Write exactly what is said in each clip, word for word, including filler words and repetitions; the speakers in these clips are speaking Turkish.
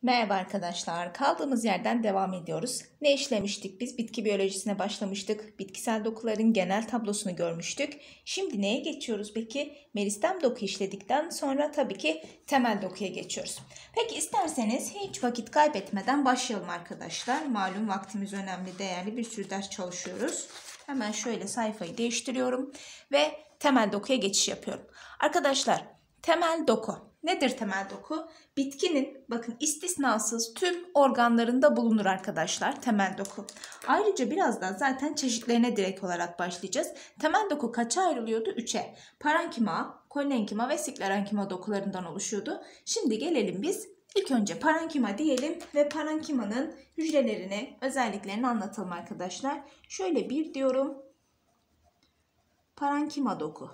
Merhaba arkadaşlar. Kaldığımız yerden devam ediyoruz. Ne işlemiştik? Biz bitki biyolojisine başlamıştık. Bitkisel dokuların genel tablosunu görmüştük. Şimdi neye geçiyoruz peki? Meristem doku işledikten sonra tabii ki temel dokuya geçiyoruz. Peki isterseniz hiç vakit kaybetmeden başlayalım arkadaşlar. Malum vaktimiz önemli, değerli, bir sürü ders çalışıyoruz. Hemen şöyle sayfayı değiştiriyorum ve temel dokuya geçiş yapıyorum. Arkadaşlar, temel doku. Nedir temel doku? Bitkinin bakın istisnasız tüm organlarında bulunur arkadaşlar temel doku. Ayrıca birazdan zaten çeşitlerine direkt olarak başlayacağız. Temel doku kaça ayrılıyordu? üçe. Parenkima, kolenkima ve sklerenkima dokularından oluşuyordu. Şimdi gelelim biz ilk önce parenkima diyelim ve parenkimanın hücrelerini, özelliklerini anlatalım arkadaşlar. Şöyle bir diyorum. Parenkima doku.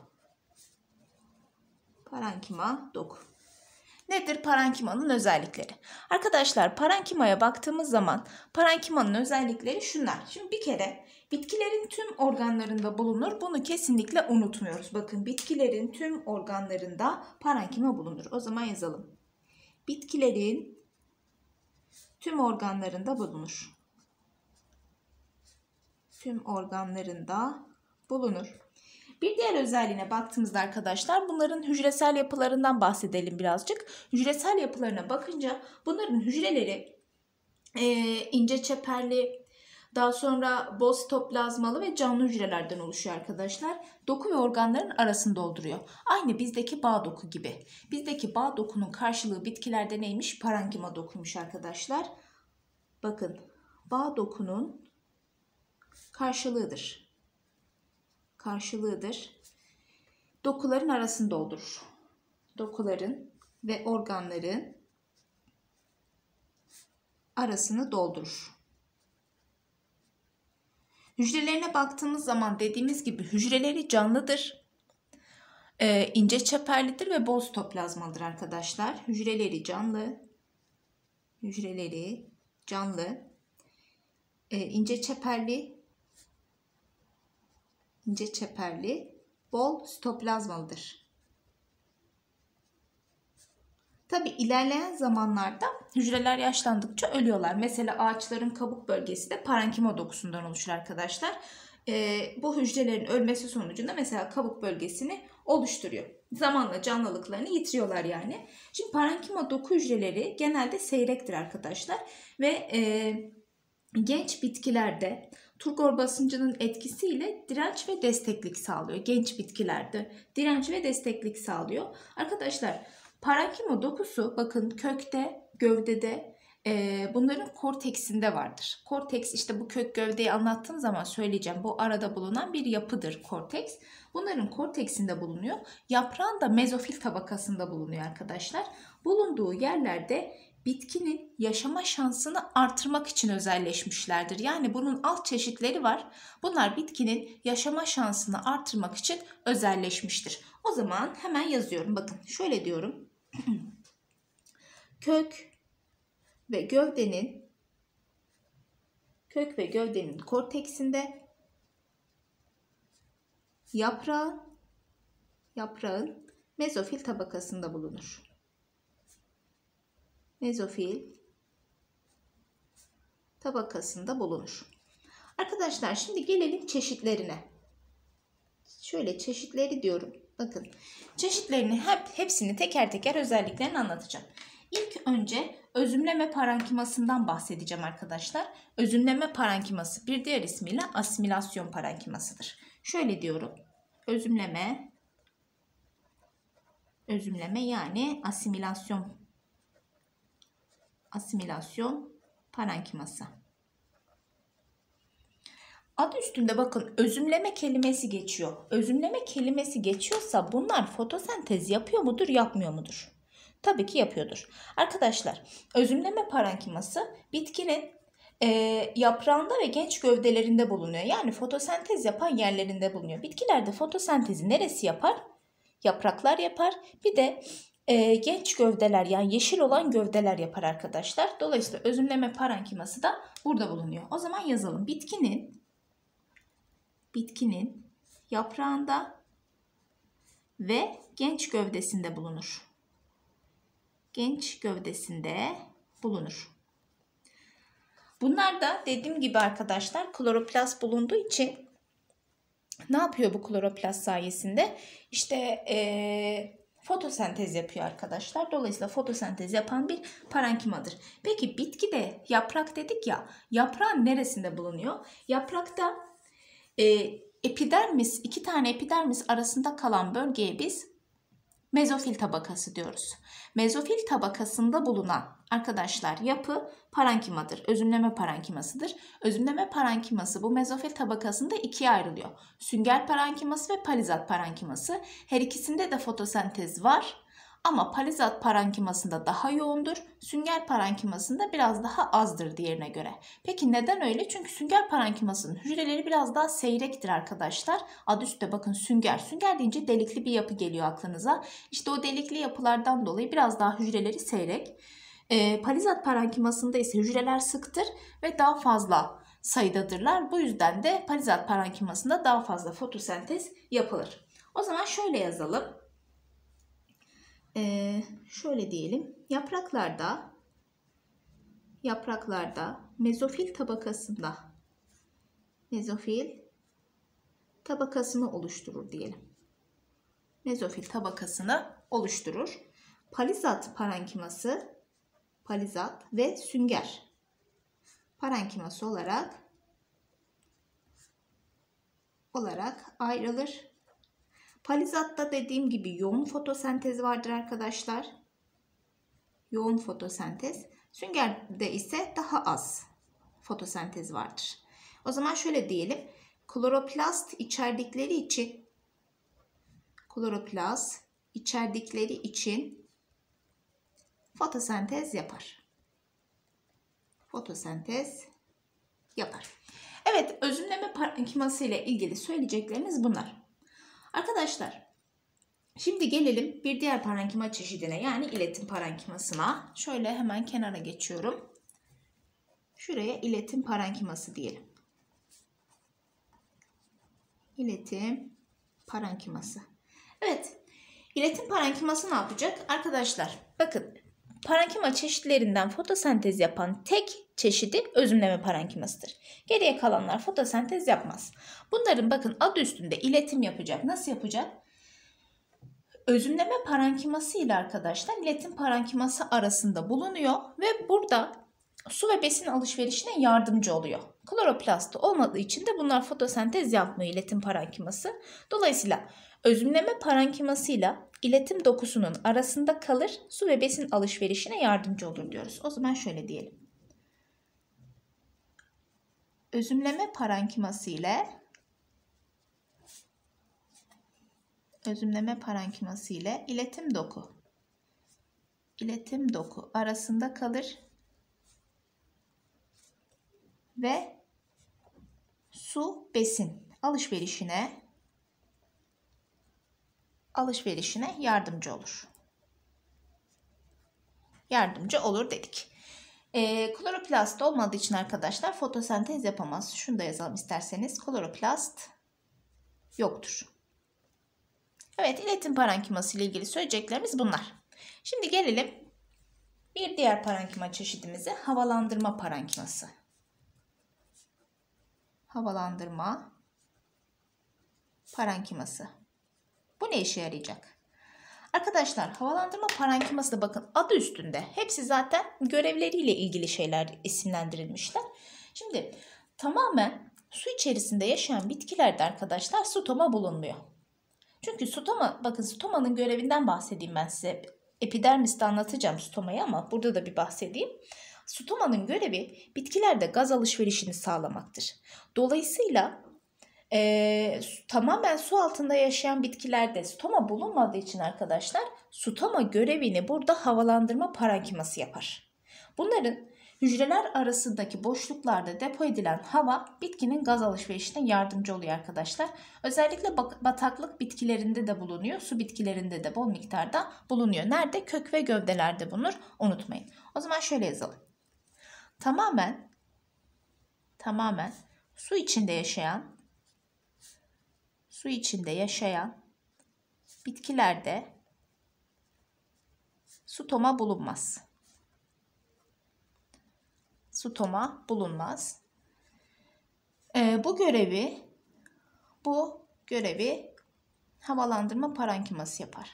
Parenkima doku. Nedir parenkimanın özellikleri? Arkadaşlar parenkimaya baktığımız zaman parenkimanın özellikleri şunlar. Şimdi bir kere bitkilerin tüm organlarında bulunur. Bunu kesinlikle unutmuyoruz. Bakın bitkilerin tüm organlarında parenkima bulunur. O zaman yazalım. Bitkilerin tüm organlarında bulunur. Tüm organlarında bulunur. Bir diğer özelliğine baktığımızda arkadaşlar bunların hücresel yapılarından bahsedelim birazcık. Hücresel yapılarına bakınca bunların hücreleri e, ince çeperli, daha sonra bol sitoplazmalı ve canlı hücrelerden oluşuyor arkadaşlar. Doku ve organların arasını dolduruyor. Aynı bizdeki bağ doku gibi. Bizdeki bağ dokunun karşılığı bitkilerde neymiş? Parenkima dokuymuş arkadaşlar. Bakın bağ dokunun karşılığıdır. karşılığıdır. Dokuların arasını doldurur. Dokuların ve organların arasını doldurur. Hücrelerine baktığımız zaman dediğimiz gibi hücreleri canlıdır. Ee, ince çeperlidir ve bol sitoplazmalıdır arkadaşlar. Hücreleri canlı. Hücreleri canlı. Ee, ince çeperli. ince çeperli, bol sitoplazmalıdır. Tabi ilerleyen zamanlarda hücreler yaşlandıkça ölüyorlar. Mesela ağaçların kabuk bölgesi de parenkima dokusundan oluşur arkadaşlar. Ee, bu hücrelerin ölmesi sonucunda mesela kabuk bölgesini oluşturuyor. Zamanla canlılıklarını yitiriyorlar yani. Şimdi parenkima doku hücreleri genelde seyrektir arkadaşlar. Ve e, genç bitkilerde turgor basıncının etkisiyle direnç ve desteklik sağlıyor. Genç bitkilerde direnç ve desteklik sağlıyor. Arkadaşlar parenkima dokusu bakın kökte, gövdede e, bunların korteksinde vardır. Korteks işte bu kök gövdeyi anlattığım zaman söyleyeceğim. Bu arada bulunan bir yapıdır korteks. Bunların korteksinde bulunuyor. Yaprağın da mezofil tabakasında bulunuyor arkadaşlar. Bulunduğu yerlerde bitkinin yaşama şansını artırmak için özelleşmişlerdir. Yani bunun alt çeşitleri var. Bunlar bitkinin yaşama şansını artırmak için özelleşmiştir. O zaman hemen yazıyorum. Bakın şöyle diyorum. Kök ve gövdenin kök ve gövdenin korteksinde yaprağın yaprağın mezofil tabakasında bulunur. Mezofil tabakasında bulunur. Arkadaşlar şimdi gelelim çeşitlerine. Şöyle çeşitleri diyorum. Bakın çeşitlerini hep hepsini teker teker özelliklerini anlatacağım. İlk önce özümleme parenkimasından bahsedeceğim arkadaşlar. Özümleme parenkiması bir diğer ismiyle asimilasyon parenkimasıdır. Şöyle diyorum. Özümleme özümleme yani asimilasyon asimilasyon parenkiması. Adı üstünde bakın özümleme kelimesi geçiyor. Özümleme kelimesi geçiyorsa bunlar fotosentez yapıyor mudur, yapmıyor mudur? Tabii ki yapıyordur. Arkadaşlar özümleme parenkiması bitkinin e, yaprağında ve genç gövdelerinde bulunuyor. Yani fotosentez yapan yerlerinde bulunuyor. Bitkilerde fotosentezi neresi yapar? Yapraklar yapar. Bir de e, genç gövdeler yani yeşil olan gövdeler yapar arkadaşlar. Dolayısıyla özümleme parenkiması da burada bulunuyor. O zaman yazalım. Bitkinin bitkinin yaprağında ve genç gövdesinde bulunur. Genç gövdesinde bulunur. Bunlar da dediğim gibi arkadaşlar kloroplast bulunduğu için ne yapıyor bu kloroplast sayesinde? İşte ee, fotosentez yapıyor arkadaşlar. Dolayısıyla fotosentez yapan bir parenkimadır. Peki bitkide yaprak dedik ya, yaprağın neresinde bulunuyor? Yaprakta e, epidermis, iki tane epidermis arasında kalan bölgeye biz mezofil tabakası diyoruz. Mezofil tabakasında bulunan arkadaşlar yapı parenkimadır. Özümleme parenkimasıdır. Özümleme parenkiması bu mezofil tabakasında ikiye ayrılıyor. Sünger parenkiması ve palizat parenkiması. Her ikisinde de fotosentez var. Ama palizat parenkimasında daha yoğundur. Sünger parenkimasında biraz daha azdır diğerine göre. Peki neden öyle? Çünkü sünger parenkimasının hücreleri biraz daha seyrektir arkadaşlar. Adı üstte bakın sünger. Sünger deyince delikli bir yapı geliyor aklınıza. İşte o delikli yapılardan dolayı biraz daha hücreleri seyrek. E, palizat parenkimasında ise hücreler sıktır ve daha fazla sayıdadırlar. Bu yüzden de palizat parenkimasında daha fazla fotosentez yapılır. O zaman şöyle yazalım. Ee, şöyle diyelim, yapraklarda yapraklarda mezofil tabakasında mezofil tabakasını oluşturur diyelim. Mezofil tabakasını oluşturur. Palizat parenkiması, palizat ve sünger parenkiması olarak olarak ayrılır. Palizatta dediğim gibi yoğun fotosentez vardır arkadaşlar. Yoğun fotosentez. Süngerde ise daha az fotosentez vardır. O zaman şöyle diyelim. Kloroplast içerdikleri için kloroplast içerdikleri için fotosentez yapar. Fotosentez yapar. Evet, özümleme parenkiması ile ilgili söyleyeceklerimiz bunlar. Arkadaşlar, şimdi gelelim bir diğer parenkima çeşidine, yani iletim parenkimasına. Şöyle hemen kenara geçiyorum. Şuraya iletim parenkiması diyelim. İletim parenkiması. Evet, iletim parenkiması ne yapacak? Arkadaşlar bakın, parenkima çeşitlerinden fotosentez yapan tek çeşidi özümleme parenkimasıdır. Geriye kalanlar fotosentez yapmaz. Bunların bakın adı üstünde iletim yapacak. Nasıl yapacak? Özümleme parenkiması ile arkadaşlar iletim parenkiması arasında bulunuyor ve burada su ve besin alışverişine yardımcı oluyor. Kloroplastı olmadığı için de bunlar fotosentez yapmıyor iletim parenkiması. Dolayısıyla özümleme parenkiması ile iletim dokusunun arasında kalır, su ve besin alışverişine yardımcı olur diyoruz. O zaman şöyle diyelim. Özümleme parenkiması ile özümleme parenkiması ile iletim doku iletim doku arasında kalır ve su besin alışverişine alışverişine yardımcı olur. Yardımcı olur dedik. E, kloroplast olmadığı için arkadaşlar fotosentez yapamaz. Şunu da yazalım isterseniz. Kloroplast yoktur. Evet, iletim parenkiması ile ilgili söyleyeceklerimiz bunlar. Şimdi gelelim bir diğer parenkima çeşidimize, havalandırma parenkiması. Havalandırma parenkiması. Bu ne işe yarayacak? Arkadaşlar havalandırma parenkiması da bakın adı üstünde. Hepsi zaten görevleriyle ilgili şeyler isimlendirilmişler. Şimdi tamamen su içerisinde yaşayan bitkilerde arkadaşlar stoma bulunmuyor. Çünkü stoma, bakın stomanın görevinden bahsedeyim ben size. Epidermiste anlatacağım stomayı ama burada da bir bahsedeyim. Stomanın görevi bitkilerde gaz alışverişini sağlamaktır. Dolayısıyla e, tamamen su altında yaşayan bitkilerde stoma bulunmadığı için arkadaşlar stoma görevini burada havalandırma parenkiması yapar. Bunların hücreler arasındaki boşluklarda depo edilen hava bitkinin gaz alışverişine yardımcı oluyor arkadaşlar. Özellikle bataklık bitkilerinde de bulunuyor. Su bitkilerinde de bol miktarda bulunuyor. Nerede? Kök ve gövdelerde bulunur. Unutmayın. O zaman şöyle yazalım. Tamamen tamamen su içinde yaşayan su içinde yaşayan bitkilerde stoma bulunmaz. Stoma bulunmaz. Ee, bu görevi bu görevi havalandırma parenkiması yapar.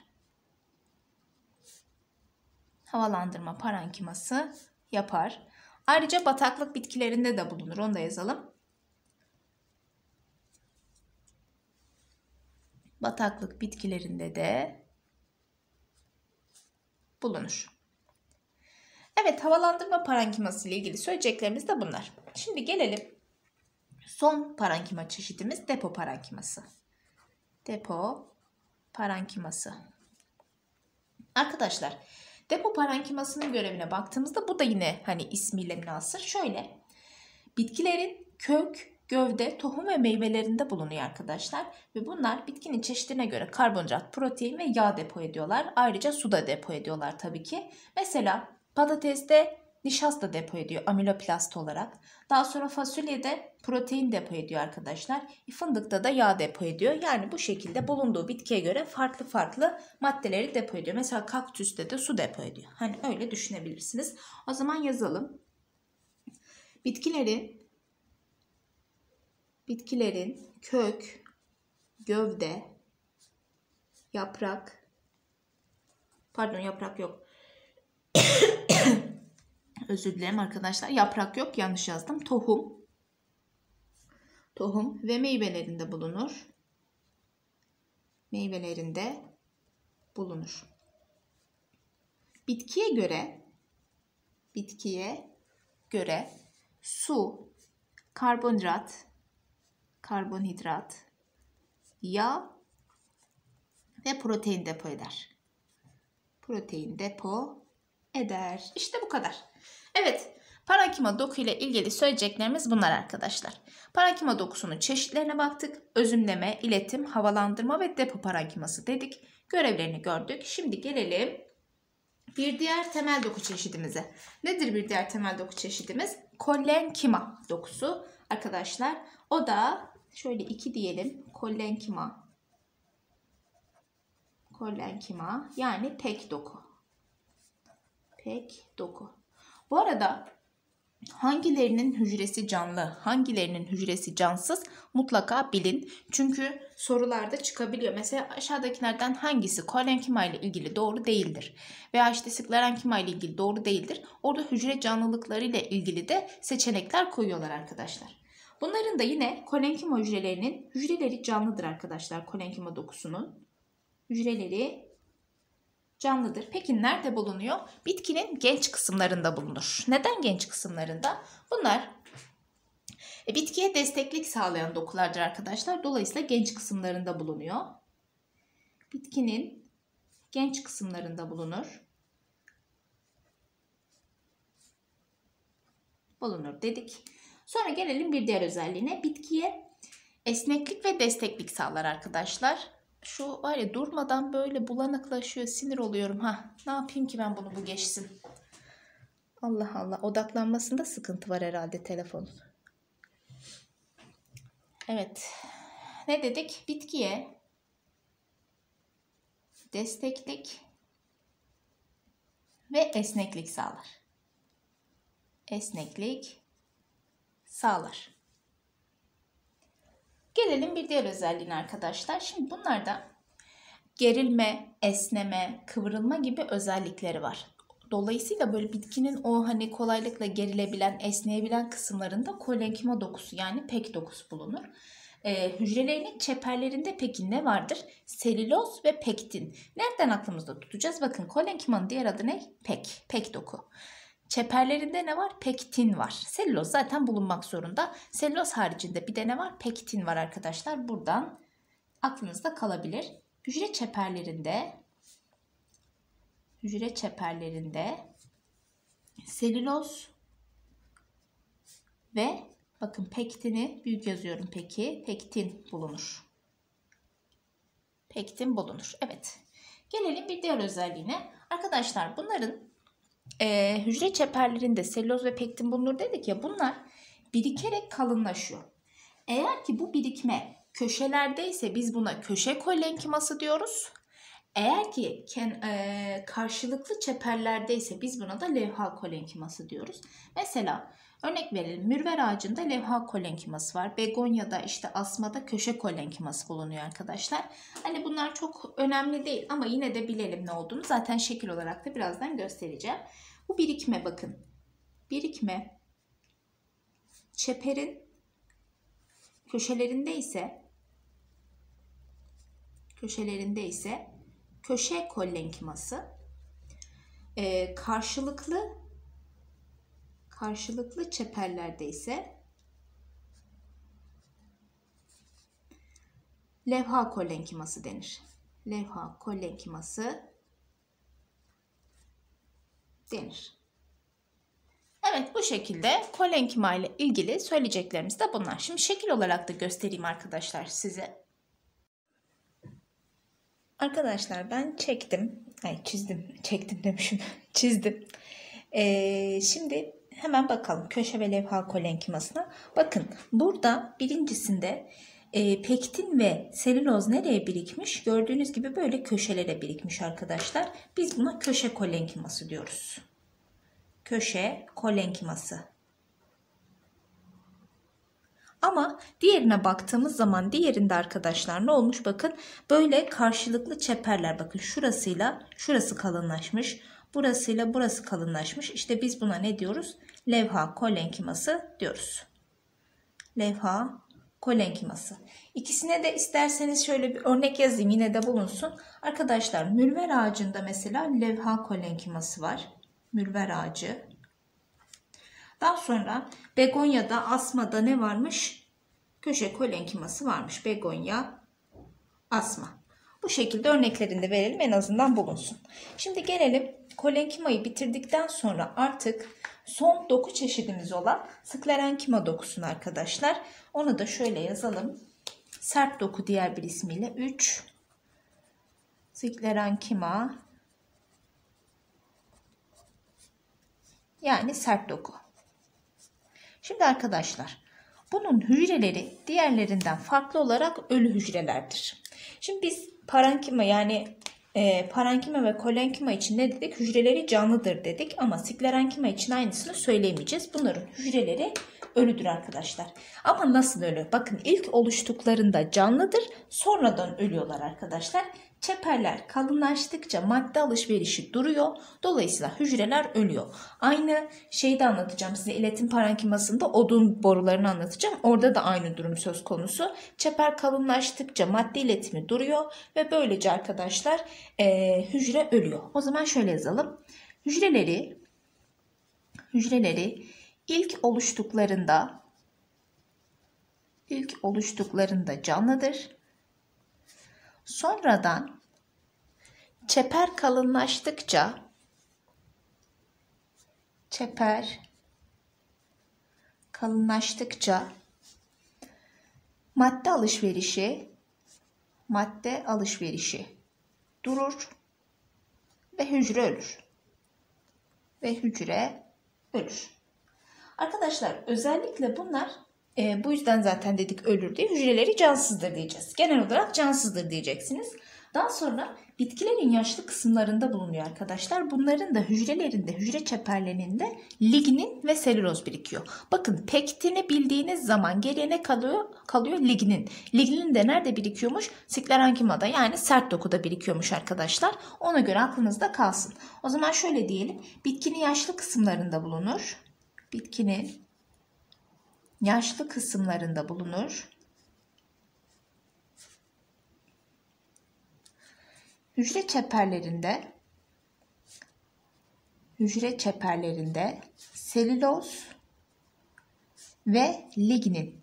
Havalandırma parenkiması yapar. Ayrıca bataklık bitkilerinde de bulunur. Onu da yazalım. Bataklık bitkilerinde de bulunur. Evet, havalandırma parenkiması ile ilgili söyleyeceklerimiz de bunlar. Şimdi gelelim son parenkima çeşidimiz depo parenkiması. Depo parenkiması. Arkadaşlar, depo parenkimasının görevine baktığımızda bu da yine hani ismiyle münasır. Şöyle, bitkilerin kök, gövde, tohum ve meyvelerinde bulunuyor arkadaşlar. Ve bunlar bitkinin çeşidine göre karbonhidrat, protein ve yağ depo ediyorlar. Ayrıca su da depo ediyorlar tabii ki. Mesela patateste nişasta depo ediyor amiloplast olarak. Daha sonra fasulyede protein depo ediyor arkadaşlar. Fındıkta da yağ depo ediyor. Yani bu şekilde bulunduğu bitkiye göre farklı farklı maddeleri depo ediyor. Mesela kaktüste de su depo ediyor. Hani öyle düşünebilirsiniz. O zaman yazalım. Bitkileri Bitkilerin kök, gövde, yaprak, pardon yaprak yok. Özür dilerim arkadaşlar. Yaprak yok, yanlış yazdım. Tohum, tohum ve meyvelerinde bulunur. Meyvelerinde bulunur. Bitkiye göre, bitkiye göre su, karbonhidrat, karbonhidrat, yağ ve protein depo eder. Protein depo eder. İşte bu kadar. Evet, parenkima doku ile ilgili söyleyeceklerimiz bunlar arkadaşlar. Parenkima dokusunun çeşitlerine baktık. Özümleme, iletim, havalandırma ve depo parenkiması dedik. Görevlerini gördük. Şimdi gelelim bir diğer temel doku çeşidimize. Nedir bir diğer temel doku çeşidimiz? Kollenkima dokusu arkadaşlar. O da şöyle iki diyelim. Kollenkima. Kollenkima yani pek doku. Pek doku. Bu arada hangilerinin hücresi canlı, hangilerinin hücresi cansız mutlaka bilin. Çünkü sorularda çıkabiliyor. Mesela aşağıdakilerden hangisi kollenkima ile ilgili doğru değildir? Veya işte sklerenkima ile ilgili doğru değildir. Orada hücre canlılıkları ile ilgili de seçenekler koyuyorlar arkadaşlar. Bunların da yine kollenkima hücrelerinin hücreleri canlıdır arkadaşlar. Kollenkima dokusunun hücreleri canlıdır. Peki nerede bulunuyor? Bitkinin genç kısımlarında bulunur. Neden genç kısımlarında? Bunlar e, bitkiye desteklik sağlayan dokulardır arkadaşlar. Dolayısıyla genç kısımlarında bulunuyor. Bitkinin genç kısımlarında bulunur. Bulunur dedik. Sonra gelelim bir diğer özelliğine. Bitkiye esneklik ve desteklik sağlar arkadaşlar. Şu var ya, durmadan böyle bulanıklaşıyor, sinir oluyorum. Ha, ne yapayım ki ben bunu, bu geçsin. Allah Allah, odaklanmasında sıkıntı var herhalde telefonun. Evet. Ne dedik? Bitkiye desteklik ve esneklik sağlar. Esneklik sağlar. Gelelim bir diğer özelliğine arkadaşlar. Şimdi bunlarda gerilme, esneme, kıvrılma gibi özellikleri var. Dolayısıyla böyle bitkinin o hani kolaylıkla gerilebilen, esneyebilen kısımlarında kollenkima dokusu yani pek dokusu bulunur. Ee, hücrelerinin çeperlerinde peki ne vardır? Selüloz ve pektin. Nereden aklımızda tutacağız? Bakın, kollenkimanın diğer adı ne? Pek, pek doku. Çeperlerinde ne var? Pektin var. Selüloz zaten bulunmak zorunda. Selüloz haricinde bir de ne var? Pektin var arkadaşlar. Buradan aklınızda kalabilir. Hücre çeperlerinde hücre çeperlerinde selüloz ve bakın pektini büyük yazıyorum peki. Pektin bulunur. Pektin bulunur. Evet. Gelelim bir diğer özelliğine. Arkadaşlar bunların Ee, hücre çeperlerinde selüloz ve pektin bulunur dedik ya, bunlar birikerek kalınlaşıyor. Eğer ki bu birikme köşelerdeyse biz buna köşe kollenkiması diyoruz. Eğer ki ken, e, karşılıklı çeperlerdeyse biz buna da levha kolenkiması diyoruz. Mesela örnek verelim, mürver ağacında levha kolenkiması var. Begonya'da işte asmada köşe kolenkiması bulunuyor arkadaşlar. Hani bunlar çok önemli değil ama yine de bilelim ne olduğunu. Zaten şekil olarak da birazdan göstereceğim. Bu birikme bakın. Birikme çeperin köşelerinde ise köşelerinde ise köşe kolenkiması, ee, karşılıklı karşılıklı çeperlerde ise levha kolenkiması denir. Levha kolenkiması denir. Evet, bu şekilde kolenkima ile ilgili söyleyeceklerimiz de bunlar. Şimdi şekil olarak da göstereyim arkadaşlar size. Arkadaşlar ben çektim. Ay çizdim. Çektim demişim. Çizdim. Ee, şimdi hemen bakalım köşe ve levha kolenkimasına. Bakın burada birincisinde e, pektin ve selüloz nereye birikmiş? Gördüğünüz gibi böyle köşelere birikmiş arkadaşlar. Biz buna köşe kolenkiması diyoruz. Köşe kolenkiması. Ama diğerine baktığımız zaman diğerinde arkadaşlar ne olmuş? Bakın böyle karşılıklı çeperler. Bakın şurasıyla şurası kalınlaşmış. Burasıyla burası kalınlaşmış. İşte biz buna ne diyoruz? Levha kolenkiması diyoruz. Levha kolenkiması. İkisine de isterseniz şöyle bir örnek yazayım, yine de bulunsun. Arkadaşlar mürver ağacında mesela levha kolenkiması var. Mürver ağacı. Daha sonra begonyada, asmada ne varmış? Köşe kolenkiması varmış. Begonya, asma. Bu şekilde örneklerini de verelim, en azından bulunsun. Şimdi gelelim kolenkimayı bitirdikten sonra artık son doku çeşidimiz olan sklerenkima dokusuna arkadaşlar. Onu da şöyle yazalım. Sert doku diğer bir ismiyle üç. Sklerenkima yani sert doku. Şimdi arkadaşlar bunun hücreleri diğerlerinden farklı olarak ölü hücrelerdir. Şimdi biz parenkima yani e, parenkima ve kolenkima için ne dedik? Hücreleri canlıdır dedik ama sklerenkima için aynısını söyleyemeyeceğiz. Bunların hücreleri ölüdür arkadaşlar. Ama nasıl ölü? Bakın ilk oluştuklarında canlıdır, sonradan ölüyorlar arkadaşlar. Çeperler kalınlaştıkça madde alışverişi duruyor. Dolayısıyla hücreler ölüyor. Aynı şeyi de anlatacağım size. İletim parenkimasında odun borularını anlatacağım. Orada da aynı durum söz konusu. Çeper kalınlaştıkça madde iletimi duruyor ve böylece arkadaşlar e, hücre ölüyor. O zaman şöyle yazalım. Hücreleri hücreleri ilk oluştuklarında ilk oluştuklarında canlıdır. Sonradan çeper kalınlaştıkça çeper kalınlaştıkça madde alışverişi madde alışverişi durur ve hücre ölür. Ve hücre ölür. Arkadaşlar özellikle bunlar e, bu yüzden zaten dedik ölür diye, hücreleri cansızdır diyeceğiz. Genel olarak cansızdır diyeceksiniz. Daha sonra bitkilerin yaşlı kısımlarında bulunuyor arkadaşlar. Bunların da hücrelerinde, hücre çeperlerinde lignin ve selüloz birikiyor. Bakın pektini bildiğiniz zaman geriye ne kalıyor? Kalıyor lignin. Lignin de nerede birikiyormuş? Sklerenkimada yani sert dokuda birikiyormuş arkadaşlar. Ona göre aklınızda kalsın. O zaman şöyle diyelim. Bitkinin yaşlı kısımlarında bulunur. Bitkinin yaşlı kısımlarında bulunur. Hücre çeperlerinde hücre çeperlerinde selüloz ve lignin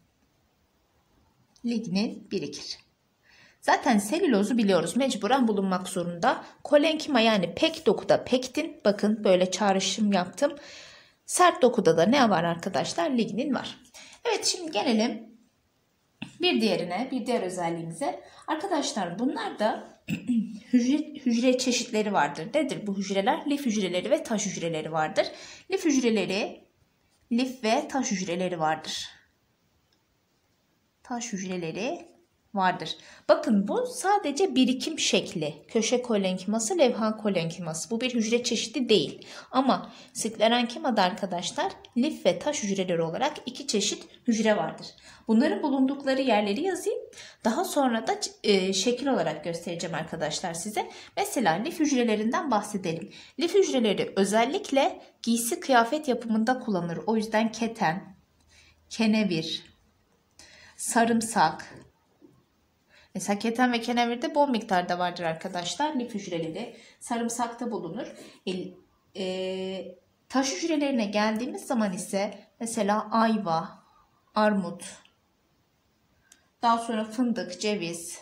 lignin birikir. Zaten selülozu biliyoruz, mecburen bulunmak zorunda. Kolenkima yani pek dokuda pektin, bakın böyle çağrışım yaptım. Sert dokuda da ne var arkadaşlar? Lignin var. Evet, şimdi gelelim bir diğerine, bir diğer özelliğimize. Arkadaşlar bunlar da hücre, hücre çeşitleri vardır. Nedir bu hücreler? Lif hücreleri ve taş hücreleri vardır. Lif hücreleri, lif ve taş hücreleri vardır. Taş hücreleri vardır. Bakın bu sadece birikim şekli. Köşe kolenküması, levha kolenküması. Bu bir hücre çeşidi değil. Ama sklerenkimada arkadaşlar lif ve taş hücreleri olarak iki çeşit hücre vardır. Bunların bulundukları yerleri yazayım. Daha sonra da e, şekil olarak göstereceğim arkadaşlar size. Mesela lif hücrelerinden bahsedelim. Lif hücreleri özellikle giysi kıyafet yapımında kullanılır. O yüzden keten, kenevir, sarımsak. Mesela keten ve kenevirde bol miktarda vardır arkadaşlar. Lif hücreleri sarımsakta bulunur. E, e, taş hücrelerine geldiğimiz zaman ise mesela ayva, armut, daha sonra fındık, ceviz,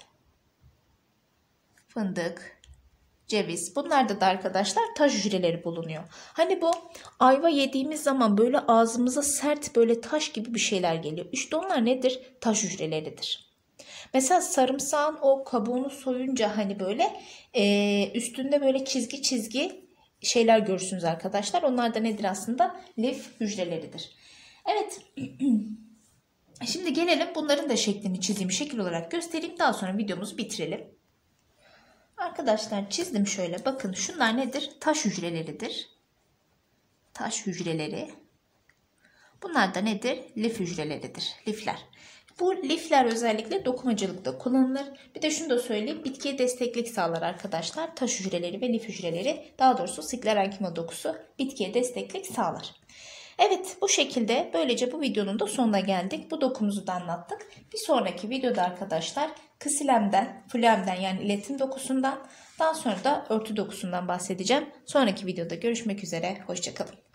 fındık, ceviz. Bunlarda da arkadaşlar taş hücreleri bulunuyor. Hani bu ayva yediğimiz zaman böyle ağzımıza sert böyle taş gibi bir şeyler geliyor. İşte onlar nedir? Taş hücreleridir. Mesela sarımsağın o kabuğunu soyunca hani böyle e, üstünde böyle çizgi çizgi şeyler görürsünüz arkadaşlar. Onlar da nedir aslında? Lif hücreleridir. Evet. Şimdi gelelim bunların da şeklini çizeyim. Şekil olarak göstereyim. Daha sonra videomuzu bitirelim. Arkadaşlar çizdim şöyle. Bakın şunlar nedir? Taş hücreleridir. Taş hücreleri. Bunlar da nedir? Lif hücreleridir. Lifler. Bu lifler özellikle dokumacılıkta kullanılır. Bir de şunu da söyleyeyim. Bitkiye desteklik sağlar arkadaşlar. Taş hücreleri ve lif hücreleri, daha doğrusu sklerenkima dokusu bitkiye desteklik sağlar. Evet, bu şekilde böylece bu videonun da sonuna geldik. Bu dokumuzu da anlattık. Bir sonraki videoda arkadaşlar ksilemden, flemden yani iletim dokusundan, daha sonra da örtü dokusundan bahsedeceğim. Sonraki videoda görüşmek üzere. Hoşça kalın.